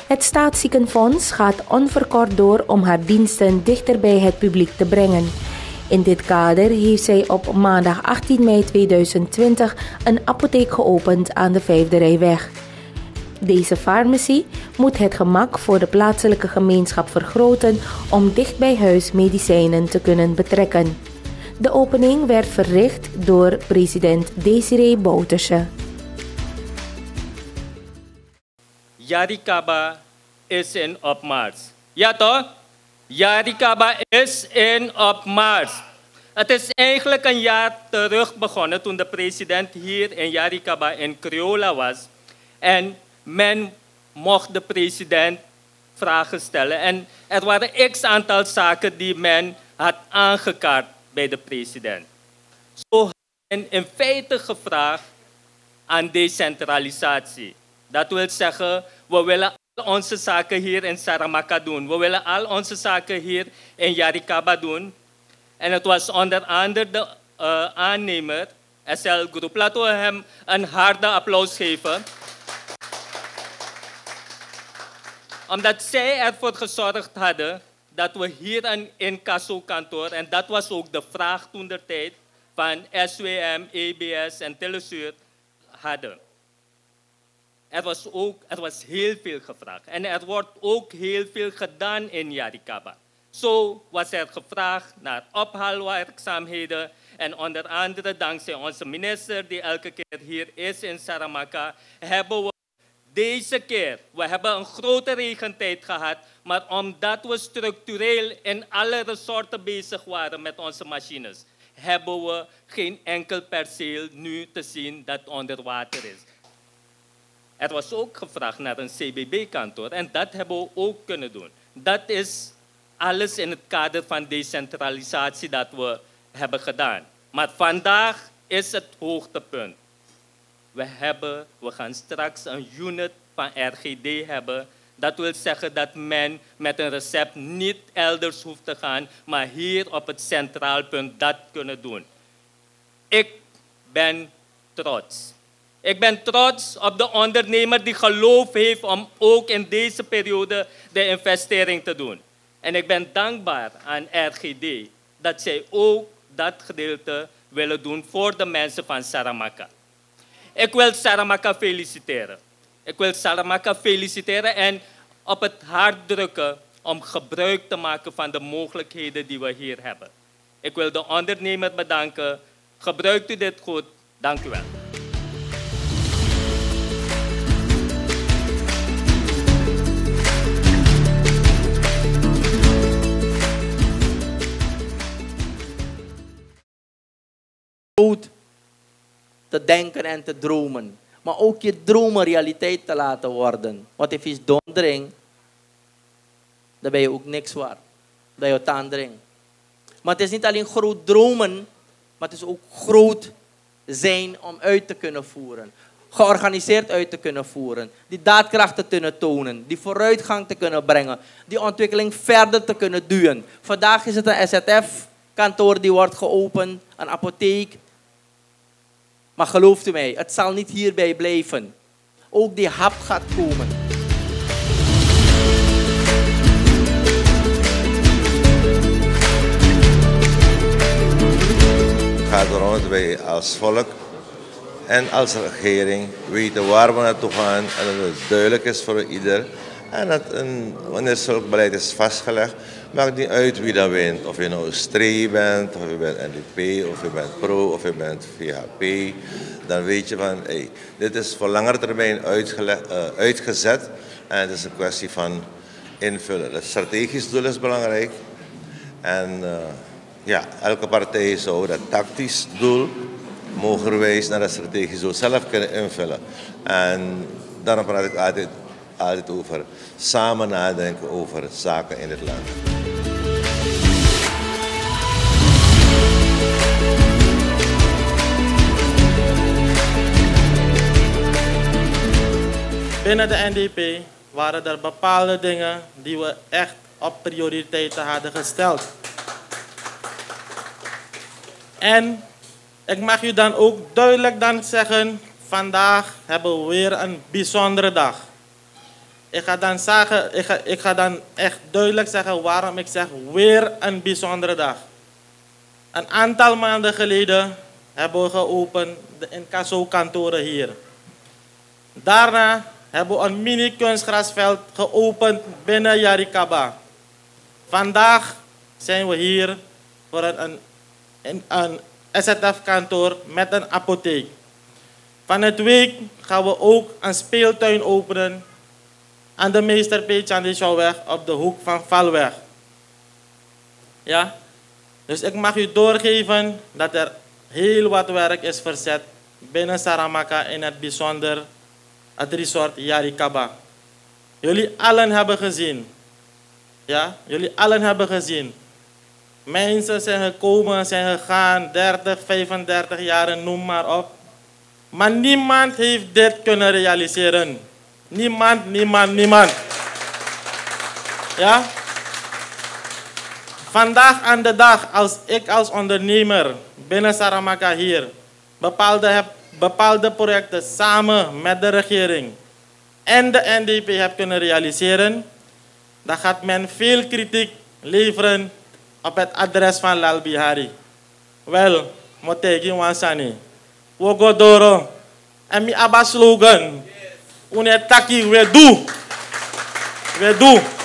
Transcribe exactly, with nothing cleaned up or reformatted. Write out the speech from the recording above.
Het Staatsziekenfonds gaat onverkort door om haar diensten dichter bij het publiek te brengen. In dit kader heeft zij op maandag achttien mei tweeduizend twintig een apotheek geopend aan de Vijfde Rijweg. Deze farmacie moet het gemak voor de plaatselijke gemeenschap vergroten om dicht bij huis medicijnen te kunnen betrekken. De opening werd verricht door president Desiree Bouterse. Yarikaba is in opmars. Ja toch? Yarikaba is in opmars. Het is eigenlijk een jaar terug begonnen toen de president hier in Yarikaba in Criolla was. En men mocht de president vragen stellen. En er waren x aantal zaken die men had aangekaart bij de president. Zo had men in feite gevraagd aan decentralisatie. Dat wil zeggen, we willen al onze zaken hier in Saramacca doen. We willen al onze zaken hier in Yarikaba doen. En het was onder andere de uh, aannemer, S L Groep. Laten we hem een harde applaus geven. Omdat zij ervoor gezorgd hadden dat we hier een incassokantoor, en dat was ook de vraag toen der tijd, van S W M, E B S en Telesur hadden. Er was, ook, er was heel veel gevraagd. En er wordt ook heel veel gedaan in Yarikaba. Zo was er gevraagd naar ophaalwerkzaamheden. En onder andere dankzij onze minister, die elke keer hier is in Saramacca, hebben we deze keer, we hebben een grote regentijd gehad, maar omdat we structureel in alle resorten bezig waren met onze machines, hebben we geen enkel perceel nu te zien dat onder water is. Er was ook gevraagd naar een C B B-kantoor en dat hebben we ook kunnen doen. Dat is alles in het kader van decentralisatie dat we hebben gedaan. Maar vandaag is het hoogtepunt. We, hebben, we gaan straks een unit van R G D hebben. Dat wil zeggen dat men met een recept niet elders hoeft te gaan, maar hier op het centraal punt dat kunnen doen. Ik ben trots. Ik ben trots op de ondernemer die geloof heeft om ook in deze periode de investering te doen. En ik ben dankbaar aan R G D dat zij ook dat gedeelte willen doen voor de mensen van Saramacca. Ik wil Saramacca feliciteren. Ik wil Saramacca feliciteren en op het hart drukken om gebruik te maken van de mogelijkheden die we hier hebben. Ik wil de ondernemer bedanken. Gebruikt u dit goed. Dank u wel. Te denken en te dromen. Maar ook je dromen realiteit te laten worden. Want als je dondering, dan ben je ook niks waard. Dat je tandring. Maar het is niet alleen groot dromen, maar het is ook groot zijn om uit te kunnen voeren. Georganiseerd uit te kunnen voeren. Die daadkracht te kunnen tonen. Die vooruitgang te kunnen brengen. Die ontwikkeling verder te kunnen duwen. Vandaag is het een S Z F-kantoor die wordt geopend. Een apotheek. Maar gelooft u mij, het zal niet hierbij blijven. Ook die hap gaat komen. Het gaat erom dat wij als volk en als regering weten waar we naartoe gaan en dat het duidelijk is voor ieder. En dat een, wanneer zulk beleid is vastgelegd, maakt niet uit wie dat wint. Of je nou Stree bent, of je bent N D P, of je bent Pro, of je bent V H P. Dan weet je van, hey, dit is voor langere termijn uitgele- uh, uitgezet. En het is een kwestie van invullen. Het strategisch doel is belangrijk. En uh, ja, elke partij zou dat tactisch doel mogelijkerwijs naar het strategisch doel zelf kunnen invullen. En daarom praat ik altijd, altijd over samen nadenken over zaken in het land. Binnen de N D P waren er bepaalde dingen die we echt op prioriteiten hadden gesteld. En ik mag u dan ook duidelijk dan zeggen, vandaag hebben we weer een bijzondere dag. ik ga dan zeggen, ik ga, ik ga dan echt duidelijk zeggen waarom ik zeg weer een bijzondere dag. Een aantal maanden geleden hebben we geopend de incasso-kantoren hier. Daarna hebben we een mini-kunstgrasveld geopend binnen Yarikaba. Vandaag zijn we hier voor een, een, een S Z F-kantoor met een apotheek. Van het week gaan we ook een speeltuin openen aan de Meester P. Chandishaweg op de hoek van Valweg. Ja? Dus ik mag u doorgeven dat er heel wat werk is verzet binnen Saramaka, in het bijzonder het resort Yarikaba. Jullie allen hebben gezien. Ja, jullie allen hebben gezien. Mensen zijn gekomen, zijn gegaan, dertig, vijfendertig jaren, noem maar op. Maar niemand heeft dit kunnen realiseren. Niemand, niemand, niemand. Ja? Vandaag aan de dag, als ik als ondernemer binnen Saramaka hier bepaalde, heb, bepaalde projecten samen met de regering en de N D P heb kunnen realiseren, dan gaat men veel kritiek leveren op het adres van Lal Bihari. Wel, motegi wansani. Wogodoro. En mi abba slogan. Une taki we do. We do.